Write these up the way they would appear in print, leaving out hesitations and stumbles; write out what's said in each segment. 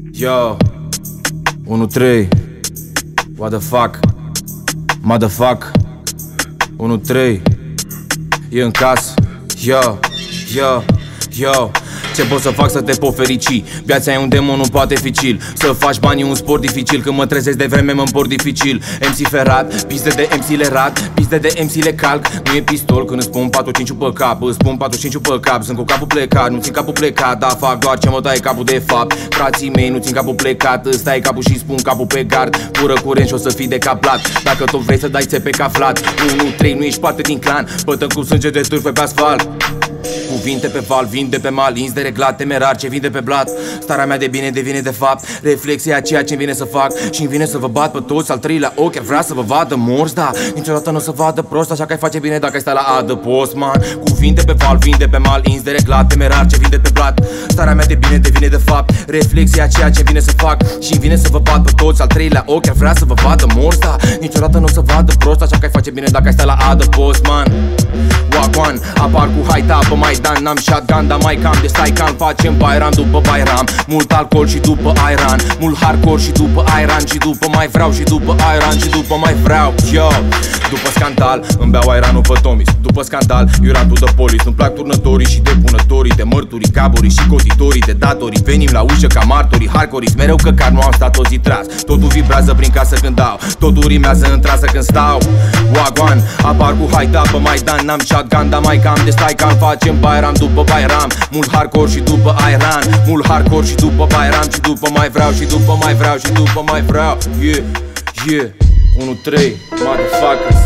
Yo, 1-3. What the fuck? Motherfuck. 1-3. E în casă. Yo, yo, yo. Ce pot să fac să te pot ferici? Viața e un demon, nu poate fi chill. Să faci bani e un sport dificil. Când mă trezesc de vreme mă împort dificil. MC ferat, piste de MC le rat, piste de MC le calc. Nu e pistol când îți pun 4-5 pe cap. Îți pun 4-5 pe cap, sunt cu capul plecat. Nu țin capul plecat, dar fac doar ce mă taie capul de fapt. Frații mei nu țin capul plecat, îți tai capul și spun capul pe gard. Fură curent și o să fii decaplat. Dacă tot vrei să dai țepe ca Vlad. 1-3, nu ești parte din clan. Bătăm cu sânge de târfe pe asfalt. Cuvinte pe val, vin de pe mal, ins de reglat, temerar ce vin de pe blat. Starea mea de bine devine de fapt reflexia a ceea ce-mi vine să fac. Și-mi vine să vă bat pe toți, al treilea ochi ar vrea să vă vadă morți, da. Niciodată nu o să vadă prost, așa că ai face bine dacă ai sta la adăpost, man. Cuvinte pe val, vin de pe mal, ins de reglat, temerar ce vin de pe blat. Starea mea de bine devine de fapt reflexia a ceea ce-mi vine să fac. Și-mi vine să vă bat pe toți, al treilea ochi ar vrea să vă vadă morți, da. Niciodată nu o să vadă prost, așa că ai face bine dacă ai sta la adăpost, man. Wagwan, apar cu haita pe Maidan. N-am shotgun, dar mai cam de staican. Facem Bayram după Bayram. Mult alcool și după Iran. Mult hardcore și după Iran. Și după mai vreau și după Iran. Și după mai vreau, yo. După scandal, îmi beau Iranul pe Tomis. După scandal, iuratul de polis. Nu-mi plac turnătorii și depunătorii de mărturii, caborii și cotitorii de datorii. Venim la ușă ca martorii, hardcorii. Mereu căcar, nu am stat o zi tras. Totul vibrează prin casă când dau. Totul rimează în trasă când stau. Wagwan, apar cu haita pe Maidan. N-am shotgun, dar mai cam de staican. Facem Bayram după Bayram. Mult hardcore și după Iran. Mult hardcore și după Bayram. Și după mai vreau și după mai vreau și după mai vreau. Yeah, yeah. 1-3, motherfuckers.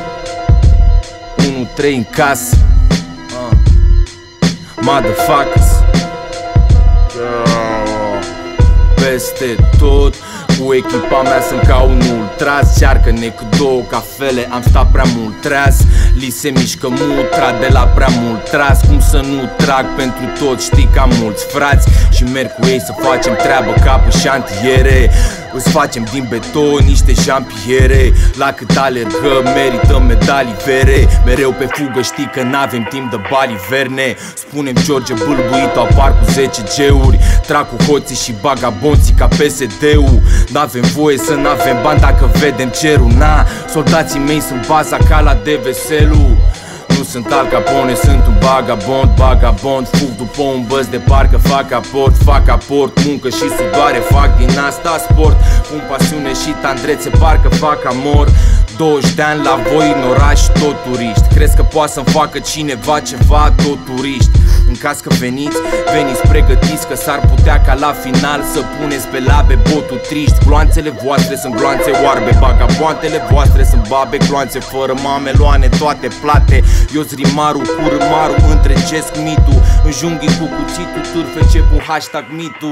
1-3 în casă. Motherfuckers. Peste tot. Cu echipa mea sunt ca un ultras. Cearcă-ne cu două cafele, am stat prea mult treaz. Li se mișcă mutra de la prea mult tras. Cum să nu trag pentru toți, știi că am mulți frați. Și merg cu ei să facem treabă ca pe șantiere. Îți facem din beton niște jampiere. La cât alergăm merităm medalii vere. Mereu pe fugă, știi că n-avem timp de baliverne. Spunem George Bâlbuitu, apar cu 10 G-uri. Trag cu hoții și bagabonții ca PSD-ul. N-avem voie să n-avem bani dacă vedem cerul, na. Soldații mei sunt baza ca la DVSL-ul. Nu sunt Al Capone, sunt un vagabond. Fug după un băț de parcă fac aport. Muncă și sudoare fac din asta sport. Pun pasiune și tandrețe, parcă fac amor. 20 de ani la voi în oraș, tot turiști. Crezi că poate să-mi facă cineva ceva, tot turiști. În caz că veniți pregătiți, că s-ar putea ca la final să puneți pe labe botul triști. Gloanțele voastre sunt gloanțe oarbe, bagaboantele voastre sunt babe, gloanțe fără mameloane, toate plate. Eu-s rimarul cu râmarul, întregesc mitul. Înjunghi cu cuțitul, turfe ce pun hashtag mitu.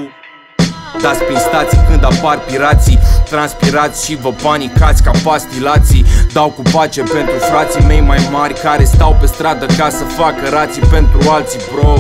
Dați prin stații când apar pirații, transpirați și vă panicați ca pastilații. Dau cu pace pentru frații mei mai mari, care stau pe stradă ca să facă rații pentru alții, bro.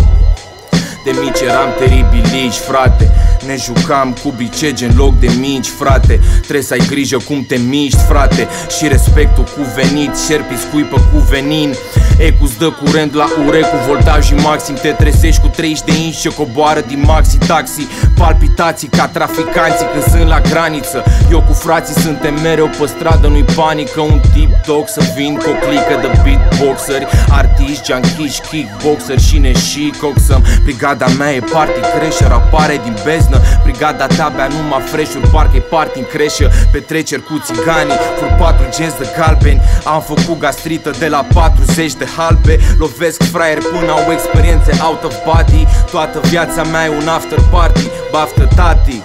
De mici eram teribilici, frate. Ne jucam cu bicege în loc de mici, frate. Trebuie să ai grijă cum te miști, frate. Și respectul cuvenit, șerpi scuipă cu venin. Ecu-ți dă curent la urecu, voltajii maxim. Te trezești cu 30 de inci ce coboară din maxi-taxi. Palpitații ca traficanții când sunt la graniță. Eu cu frații suntem mereu pe stradă, nu-i panică. Un tip-toc să vin cu o clică de beatboxeri, artiști, junkiși, kickboxeri și ne și coxăm. Brigada mea e party crasher, apare din beznă. Brigada ta bea numai fresh-uri, parcă-i party în creșă. Petreceri cu țiganii, fur 4 genți de galbeni. Am făcut gastrită de la 40 de halbe. Lovesc fraieri până au experiențe out of body. Toată viața mea e un after party. Baftă tati,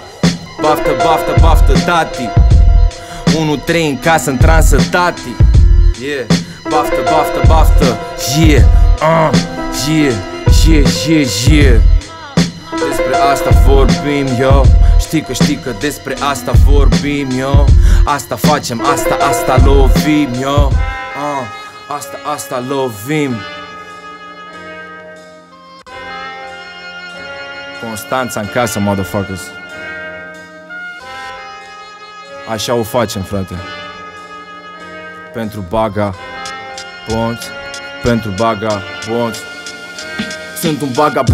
baftă tati. 1-3 în casă în transă tati. Yeah, baftă. Yeah, yeah. Despre asta vorbim, yo. Știi că despre asta vorbim, yo. Asta facem, asta lovim, yo. Asta lovim. Constanța în casă, motherfuckers. Așa o facem, frate. Pentru baga bonți. Sunt un vagabond,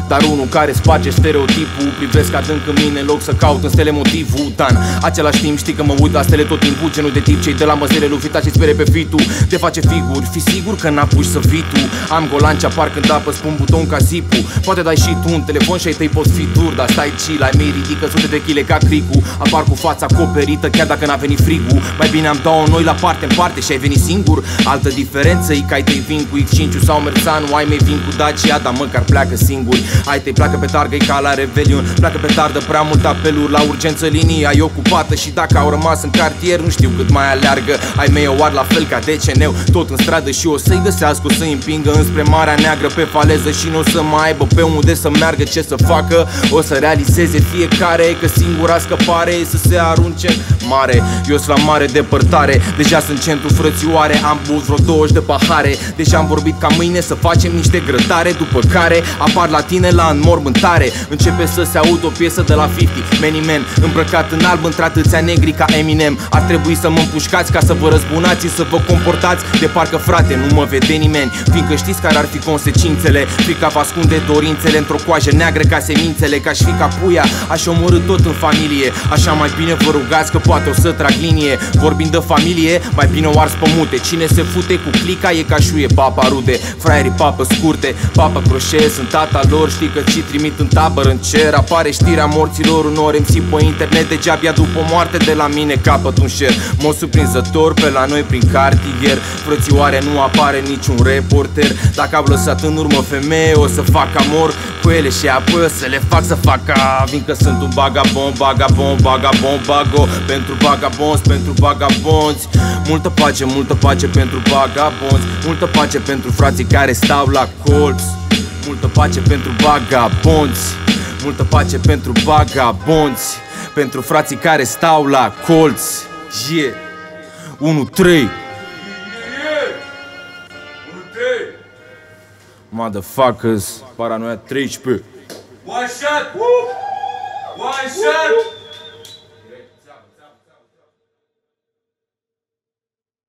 dar unul care sparge stereotipul. Privesc adânc în mine în loc să caut în stele motivul. Dan, același timp știi că mă uit la stele tot timpul. Genul de tip cei de la măsele lui Fita și spere pe fitul. Te face figuri, fi sigur că n-apuci să vii tu. Am golan ce apar când apăs pe un buton ca zipul. Poate dai și tu un telefon și ai tăi poți fi dur, dar stai chill, ai mei ridică sute de chile ca cricu. Apar cu fața acoperită chiar dacă n-a venit frigul. Mai bine am dau noi la parte în parte și ai venit singur. Altă diferență e că ai tăi vin cu X5 sau Mersanu, ai mei vin cu Dacia, dar măcar pleacă singuri. Ai tăi pleacă pe targă, e ca la Revelion. Pleacă pe tardă, prea mult apeluri la urgență, linia e ocupată și dacă au rămas în cartier nu știu cât mai aleargă. Ai mei o ar la fel ca DCN-ul, tot în stradă și o să-i găsească, o să-i împingă înspre Marea Neagră pe faleză și nu o să mai aibă pe unde să meargă, ce să facă. O să realizeze fiecare că singura scăpare e să se arunce mare. Eu sunt la mare depărtare, deja sunt centru frățioare. Am băut vreo 20 de pahare, deja am vorbit ca mâine să facem niște grătare. După care apar la tine la înmormântare. Începe să se aud o piesă de la 50 Many Men, îmbrăcat în alb între atâția negri ca Eminem. Ar trebui să mă împușcați ca să vă răzbunați, să vă comportați de parcă frate nu mă vede nimeni. Fiindcă știți care ar fi consecințele. Frica vă ascunde dorințele într-o coajă neagră ca semințele. Că aș fi ca puia, aș omorâ tot în familie. Așa mai bine vă rugați că poate o să trag linie. Vorbind de familie, mai bine o ars pe mute. Cine se fute cu clica e ca șuie papa rude. Fraierii papă scurte, papă croșe, sunt tata lor. Știi că ți trimit în tabără în cer. Apare știrea morților unor MC pe internet. Degeaba după moarte de la mine capăt un share. Mod surprinzător pe la noi prin cartier. Frățioare nu apare niciun reporter. Dacă au lăsat în urmă femeie o să fac amor cu ele și apoi o să le fac să facă. Vin că sunt un vagabond, vagabond, vagabond, bago. Pentru vagabonzi, pentru vagabonzi. Multă pace pentru vagabonzi. Multă pace pentru frații care stau la colț. Multă pace pentru vagabonzi. Multă pace pentru vagabonzi. Pentru frații care stau la colț. Yeah. 1-3 Motherfuckers, Paranoia 13. One shot! One shot!